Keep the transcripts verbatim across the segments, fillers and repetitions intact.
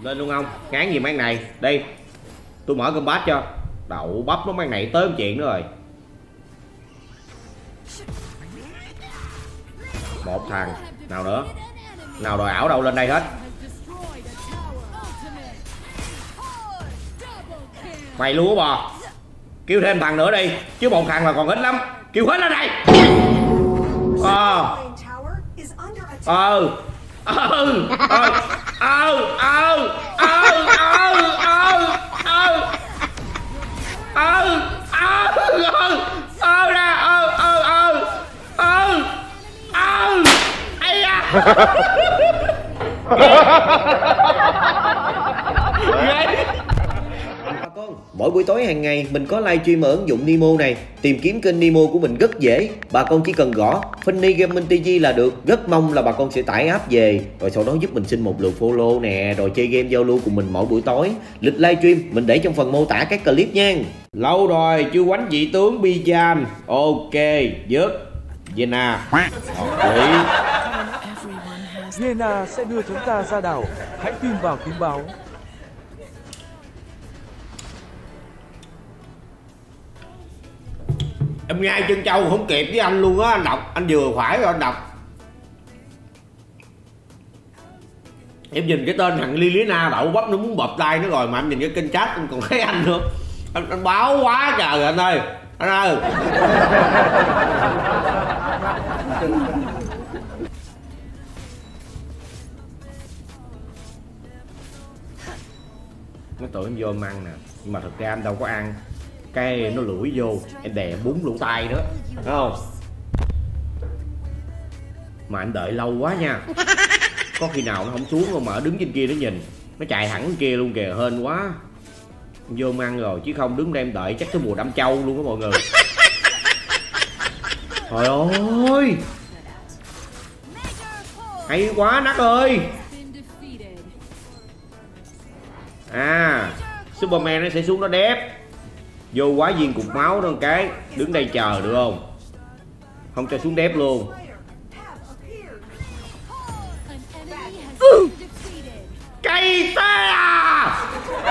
Lên luôn không? Ngán gì mang này. Đi. Tôi mở combat cho. Đậu bắp nó mang này tới một chuyện nữa rồi. Một thằng. Nào nữa? Nào đòi ảo đâu lên đây hết. Mày luôn á bò. Kêu thêm thằng nữa đi. Chứ một thằng là còn ít lắm. Kêu hết lên đây. Ờ. Ờ. Ờ. Ờ. Ờ. Ờ. Ờ. Ờ. Ờ. Ờ. Ờ. Ờ. Ờ ra. Ờ. Ờ. Ờ. Ờ. Ờ. Ây da. Mỗi buổi tối hàng ngày mình có livestream ở ứng dụng Nimo này. Tìm kiếm kênh Nimo của mình rất dễ. Bà con chỉ cần gõ Funny Gaming ti vi là được. Rất mong là bà con sẽ tải app về, rồi sau đó giúp mình xin một lượt follow nè, rồi chơi game giao lưu cùng mình mỗi buổi tối. Lịch livestream mình để trong phần mô tả các clip nha. Lâu rồi chưa quánh vị tướng Bijan. Ok, dứt Zena. Zena sẽ đưa chúng ta ra đảo. Hãy tin vào tiếng báo. Em ngay chân châu không kịp với anh luôn á. Anh đọc, anh vừa phải rồi anh đọc. Em nhìn cái tên thằng Liliana đậu bắp nó muốn bập tay nó rồi. Mà em nhìn cái kênh chat anh còn thấy anh nữa. Anh, anh báo quá trời anh ơi. Anh ơi. Nó tưởng em vô em ăn nè. Nhưng mà thực ra anh đâu có ăn. Cái nó lủi vô, em đè bún lỗ tai nữa, đúng không? Mà anh đợi lâu quá nha. Có khi nào nó không xuống không mà đứng trên kia nó nhìn. Nó chạy thẳng trên kia luôn kìa, hên quá. Em vô em ăn rồi, chứ không đứng đây em đợi chắc tới mùa đâm châu luôn đó mọi người. Trời ơi. Hay quá Nắc ơi. À, Superman nó sẽ xuống nó đép. Vô quá viên cục máu đó một cái. Đứng đây chờ được không? Không cho xuống đép luôn. Ừ. Cây tê à.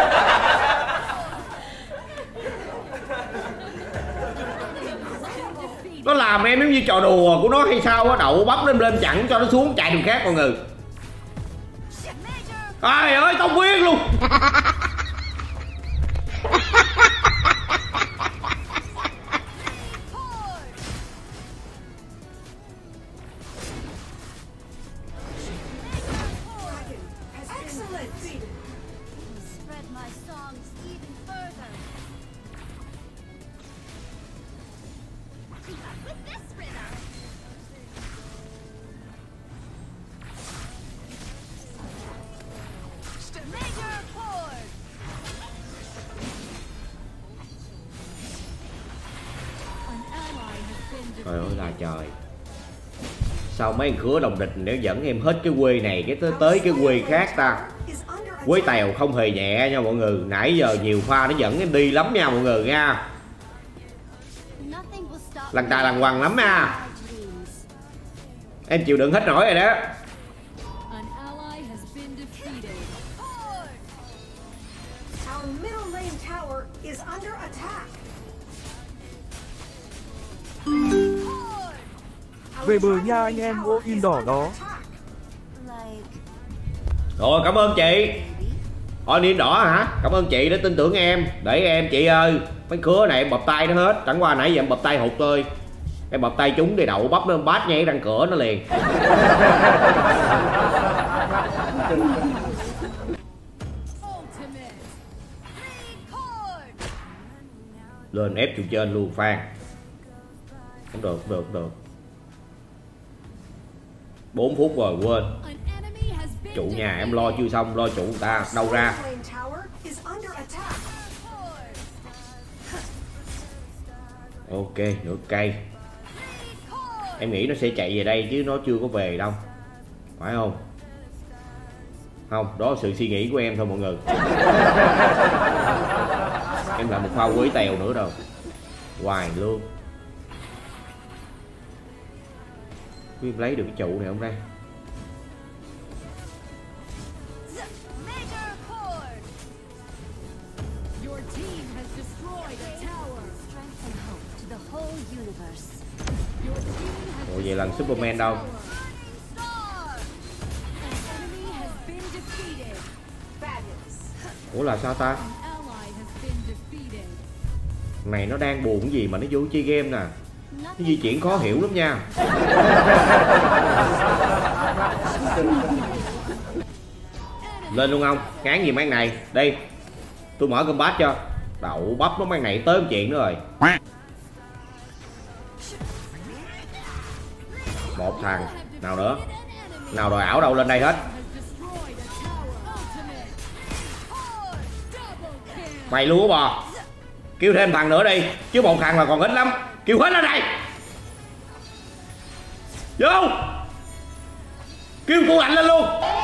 Nó làm em giống như trò đùa của nó hay sao á. Đậu bắp lên lên chặn cho nó xuống chạy đường khác mọi người. Trời ơi tao nguyên luôn. Trời ơi là trời. Sao mấy thằng khứa đồng địch nếu dẫn em hết cái quê này cái tới tới cái quê khác ta. Quế tèo không hề nhẹ nha mọi người. Nãy giờ nhiều pha nó dẫn em đi lắm nha mọi người nha. Lăn ta lăn quăng lắm nha. Em chịu đựng hết nổi rồi đó. Về bờ nha anh em ô in đỏ đó. Rồi cảm ơn chị. Ôi in đỏ hả? Cảm ơn chị đã tin tưởng em. Để em chị ơi. Mấy khứa này em bập tay nó hết. Chẳng qua nãy giờ em bập tay hụt tôi. Em bập tay chúng đi đậu bắp nó bát nhảy răng cửa nó liền. Lên ép trụ trên luôn Phan. Không được, không được, không được. bốn phút rồi quên. Trụ nhà em lo chưa xong, lo trụ người ta đâu ra. Ok, nửa cây. Em nghĩ nó sẽ chạy về đây chứ nó chưa có về đâu. Phải không? Không, đó là sự suy nghĩ của em thôi mọi người. Em làm một pha quấy tèo nữa đâu. Hoài luôn. Em lấy được cái trụ này không đây? Ủa vậy lần Superman đâu? Ủa là sao ta? Này nó đang buồn cái gì mà nó vô chơi game nè. Nó di chuyển khó hiểu lắm nha. Lên luôn không? Ngán gì mấy anh này. Đi, tôi mở combat cho. Đậu bắp nó mấy anh này tới một chuyện nữa rồi. Một thằng. Nào nữa? Nào đòi ảo đâu lên đây hết. Mày lúa bò. Kêu thêm thằng nữa đi. Chứ một thằng là còn ít lắm. Kêu hết lên đây. Vô. Kêu cô Hạnh lên luôn.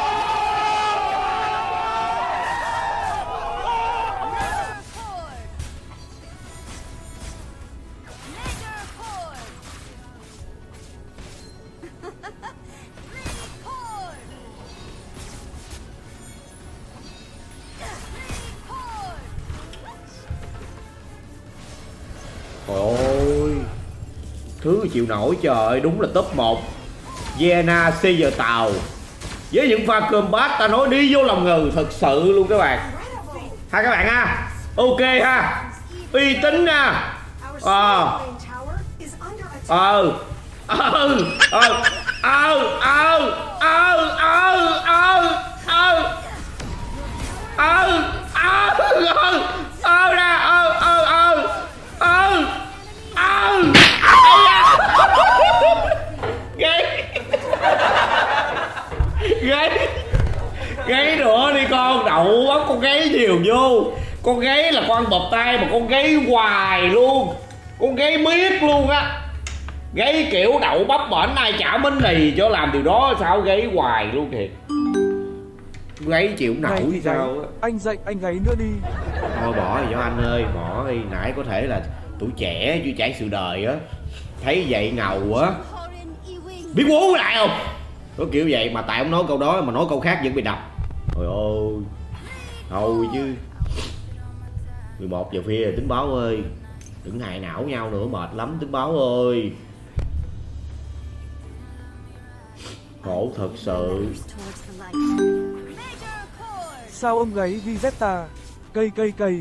Trời ơi, thứ chịu nổi trời, đúng là top một. Vienna xây giờ tàu. Với những pha combat ta nói đi vô lòng ngừ thật sự luôn các bạn. Ha các bạn ha. Ok ha. Uy tín nha. Ờ. Ờ. Ờ. Ờ. Ờ. Ờ. Ờ. Ờ. Ờ. Ờ. Ờ. Ờ. Ờ ra. Ờ. Ờ. Ờ. Ờ. Ờ. Gáy. Gáy. Gáy nữa đi con. Đậu bắp con gáy nhiều vô. Con gáy là con bập tay mà con gáy hoài luôn. Con gáy miết luôn á. Gáy kiểu đậu bắp bển ai chả bánh mì cho làm điều đó sao gáy hoài luôn thiệt. Gáy chịu nổi thì sao á. Anh dạy anh gáy nữa đi. Thôi bỏ đi cho anh ơi, bỏ đi. Nãy có thể là tuổi trẻ chưa trải sự đời á, thấy vậy ngầu á, biết bố lại không? Có kiểu vậy mà tại ông nói câu đó mà nói câu khác vẫn bị đập. Trời ơi. Thôi chứ mười một giờ khuya rồi Tính Báo ơi. Đừng hại não nhau nữa, mệt lắm Tính Báo ơi. Khổ thật sự. Sao ông gáy Vizetta? Cây cây cây.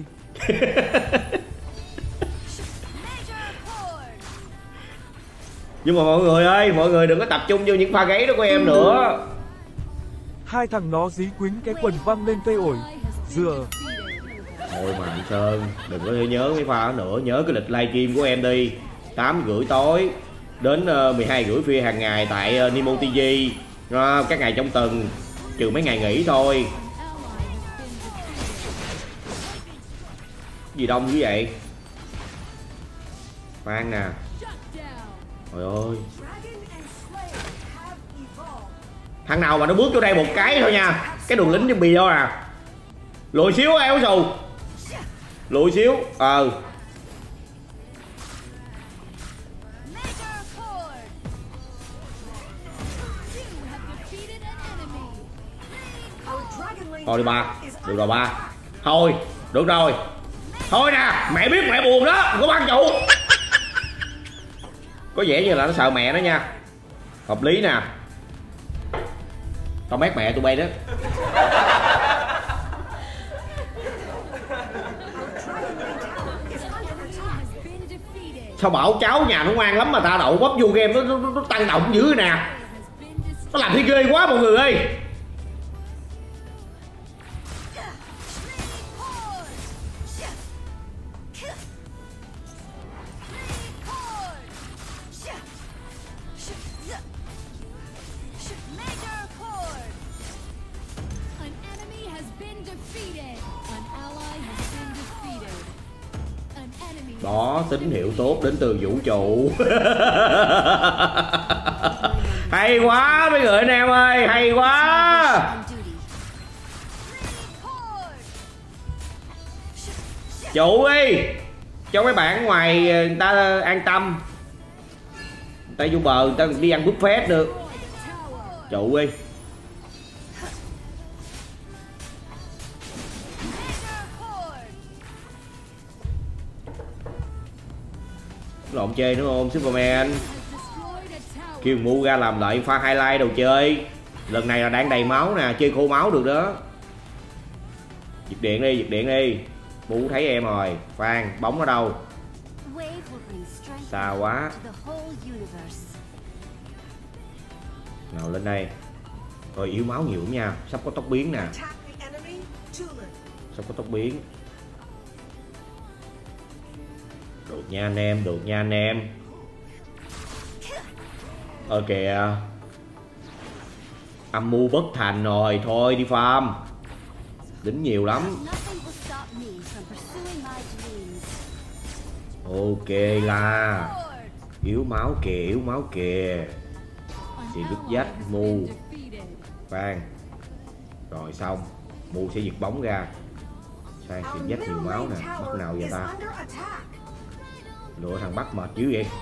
Nhưng mà mọi người ơi, mọi người đừng có tập trung vô những pha gáy đó của em nữa. Hai thằng nó dí quýnh cái quần văng lên cây ổi. Dừa. Thôi mà anh Sơn, đừng có nhớ mấy pha đó nữa. Nhớ cái lịch livestream của em đi. Tám rưỡi tối đến mười hai rưỡi khuya hàng ngày tại Nemo ti vi. Các ngày trong tuần, trừ mấy ngày nghỉ thôi. Gì đông như vậy? Khoan nè. Trời ơi. Thằng nào mà nó bước vô đây một cái thôi nha. Cái đường lính zombie đó à. Lùi xíu áo xù. Lùi xíu. Ờ. Thôi đi ba. Được rồi ba. Thôi. Được rồi. Thôi nè. Mẹ biết mẹ buồn đó. Đừng có băng trụ. Có vẻ như là nó sợ mẹ nó nha. Hợp lý nè. Tao mét mẹ tụi bay đó. Sao bảo cháu nhà nó ngoan lắm mà ta đậu bắp vô game nó, nó, nó tăng động dữ nè. Nó làm thấy ghê quá mọi người ơi. Đó, tín hiệu tốt đến từ vũ trụ. Hay quá mấy người anh em ơi, hay quá. Chủ đi. Cho mấy bạn ngoài người ta an tâm. Người ta vô bờ, người ta đi ăn buffet được. Chủ đi. lộn chơi đúng không Superman? Kêu Mu ra làm lại pha highlight đồ chơi. Lần này là đang đầy máu nè, chơi khô máu được đó. Giật điện đi, giật điện đi. Mu thấy em rồi. Phan, bóng ở đâu? Xa quá. Nào lên đây. Rồi yếu máu nhiều lắm nha. Sắp có tốc biến nè. Sắp có tốc biến. Được nha anh em, được nha anh em. Ờ kìa. Âm mưu bất thành rồi, thôi đi farm. Đính nhiều lắm. Ok là yếu máu kìa, yếu máu kìa. Thì đứt dách Mu. Phan. Rồi xong. Mu sẽ giật bóng ra. Sang xịt dách nhiều máu nè. Bắt nào vậy ta? Lựa thằng bắt mệt dữ vậy.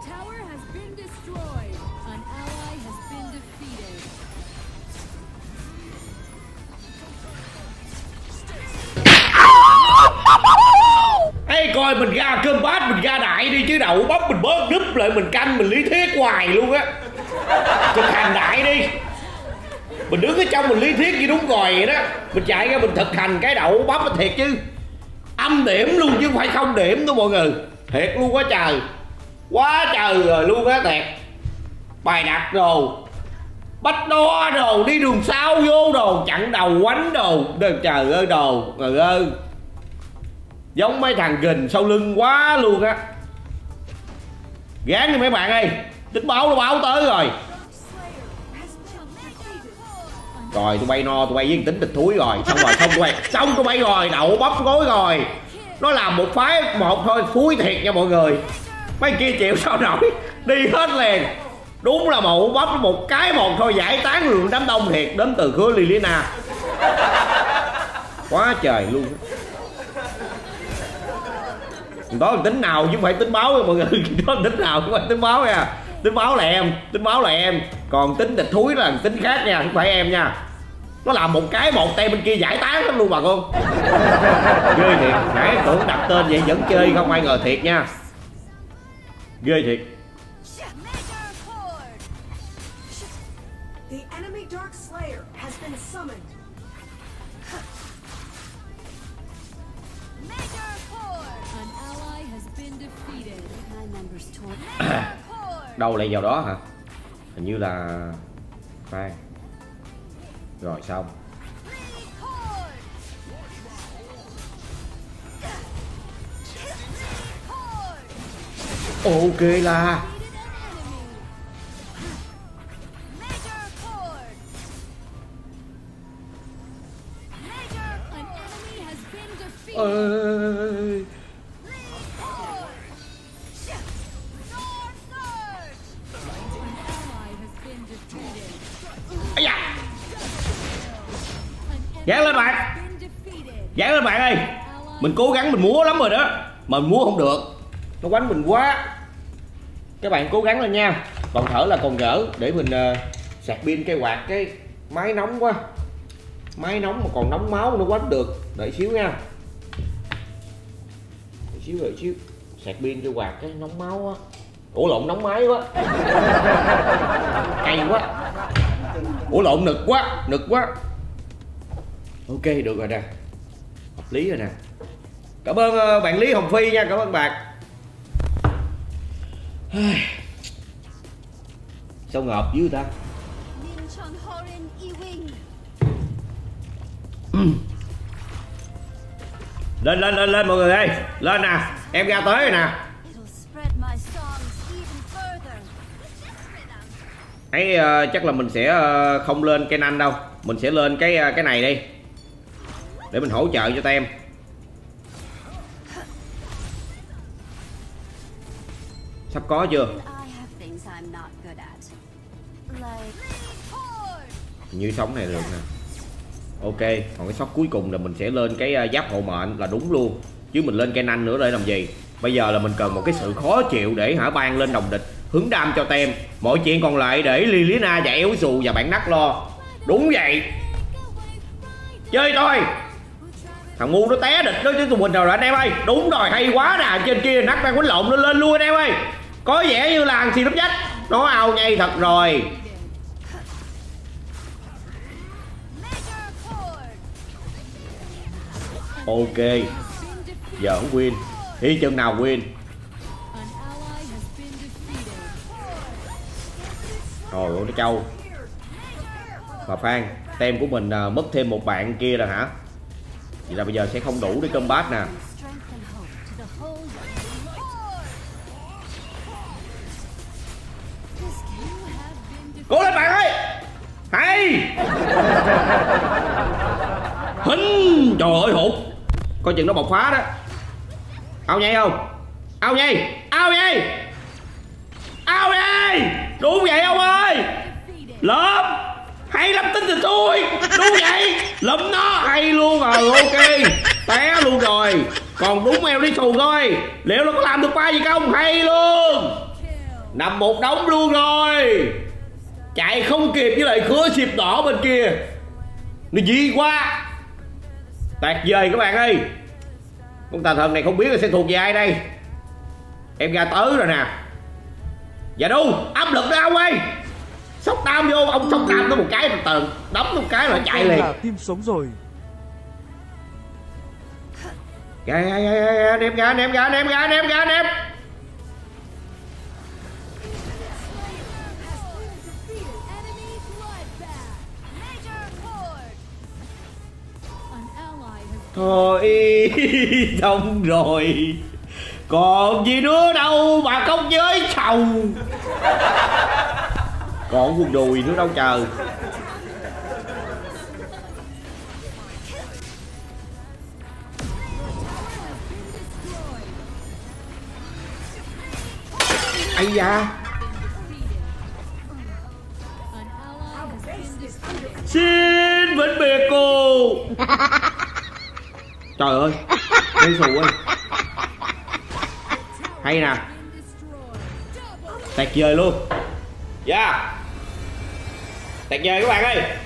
Ê coi mình ra cơm bát, mình ra đại đi chứ đậu bắp mình bớt núp lại mình canh mình lý thuyết hoài luôn á. Thực hành đại đi. Mình đứng ở trong mình lý thuyết như đúng rồi vậy đó. Mình chạy ra mình thực hành cái đậu bắp thiệt chứ. Âm điểm luôn chứ không phải không điểm đâu mọi người. Thiệt luôn quá trời. Quá trời rồi luôn á thiệt. Bài đặt đồ, bách đo đồ, đi đường sau vô đồ, chặn đầu quánh đồ. Trời ơi đồ, trời ơi. Giống mấy thằng gình sau lưng quá luôn á. Gán đi mấy bạn ơi. Tính báo nó báo tới rồi. Rồi tôi bay no, tôi bay với tính địch thúi rồi. Xong rồi, xong tôi bay. Xong tôi bay rồi, đậu bắp gối rồi. Nó làm một phái một thôi, thúi thiệt nha mọi người. Mấy kia chịu sao nổi. Đi hết liền. Đúng là một bắp một cái một thôi, giải tán lượng đám đông thiệt. Đến từ khứa Liliana. Quá trời luôn. Đó là tính nào chứ không phải tính báo nha mọi người. Đó là tính nào chứ không phải tính báo nha. Tính báo là em, tính báo là em. Còn tính địch thúi là tính khác nha, không phải em nha. Nó làm một cái một tay bên kia giải tán hết luôn bà con. Ghê thiệt, nãy tưởng đặt tên vậy vẫn chơi không ai ngờ thiệt nha. Ghê thiệt. Đâu lại vào đó hả? Hình như là Phan. Rồi xong. Ok là ơi. Ây da. Dán lên bạn. Dán lên bạn ơi. Mình cố gắng mình múa lắm rồi đó. Mà mình múa không được. Nó quánh mình quá. Các bạn cố gắng lên nha. Còn thở là còn gỡ. Để mình uh, sạc pin cái quạt cái máy nóng quá. Máy nóng mà còn nóng máu nó quánh được. Đợi xíu nha. Đợi xíu đợi xíu. Sạc pin cái quạt cái nóng máu á. Ủa lộn nóng máy quá. Cay quá. Ủa lộn nực quá. Nực quá. Ok được rồi nè. Hợp lý rồi nè. Cảm ơn uh, bạn Lý Hồng Phi nha. Cảm ơn bạn. Sao ngợp dữ ta. Lên lên lên lên mọi người ơi. Lên nè. Em ra tới rồi nè. Ấy uh, chắc là mình sẽ uh, không lên cây nanh đâu. Mình sẽ lên cái uh, cái này đi. Để mình hỗ trợ cho tem. Sắp có chưa? Như sống này được nè. Ok, còn cái sóc cuối cùng là mình sẽ lên cái giáp hộ mệnh là đúng luôn. Chứ mình lên cây nanh nữa để làm gì? Bây giờ là mình cần một cái sự khó chịu để hả ban lên đồng địch, hứng đam cho tem. Mọi chuyện còn lại để Liliana và Éo Xù và bạn Nắc lo. Đúng vậy. Chơi thôi. Thằng ngu nó té địch đó chứ tụi mình rồi anh em ơi. Đúng rồi, hay quá nè. Trên kia nắc đang quánh lộn, nó lên luôn anh em ơi. Có vẻ như là thằng xì lấp dách nó ao nhây thật rồi. Ok, giờ không win. Thì chừng nào win. Rồi ôi nó trâu. Và Phan, tem của mình à, mất thêm một bạn kia rồi hả? Vậy là bây giờ sẽ không đủ để combat nè. Cố lên bạn ơi. Hay. Hính. Trời ơi hụt. Coi chừng nó bộc phá đó. Ao nhây không? Ao nhây. Ao nhây. Ao nhây. Đúng vậy ông ơi. Lượm. Hay lắm tính từ tôi. Đúng vậy. Lụm nó. Hay luôn rồi. Ok. Té luôn rồi. Còn đúng eo đi xù thôi. Liệu nó có làm được ba gì không? Hay luôn. Nằm một đống luôn rồi. Chạy không kịp với lại khứa xịp đỏ bên kia. Nó dị quá. Tạt dời các bạn ơi. Con tà thần này không biết là sẽ thuộc về ai đây. Em ra tới rồi nè. Dạ đu. Áp lực đó ông ơi. Sóc đam vô. Ông sóc đam nó một cái từ từ. Đấm một cái là chạy liền. Là team sống rồi. Ra ra ra ra. Ném ra ném ra ném ra ném ra ném. Thôi xong rồi. Còn gì nữa đâu mà không với sầu. Còn quần đùi nữa đâu trời. Ây da. Xin vĩnh biệt cô. Trời ơi. Gây xù ơi. Hay nè. Tạt dời luôn. Dạ yeah. Tạt dời các bạn ơi.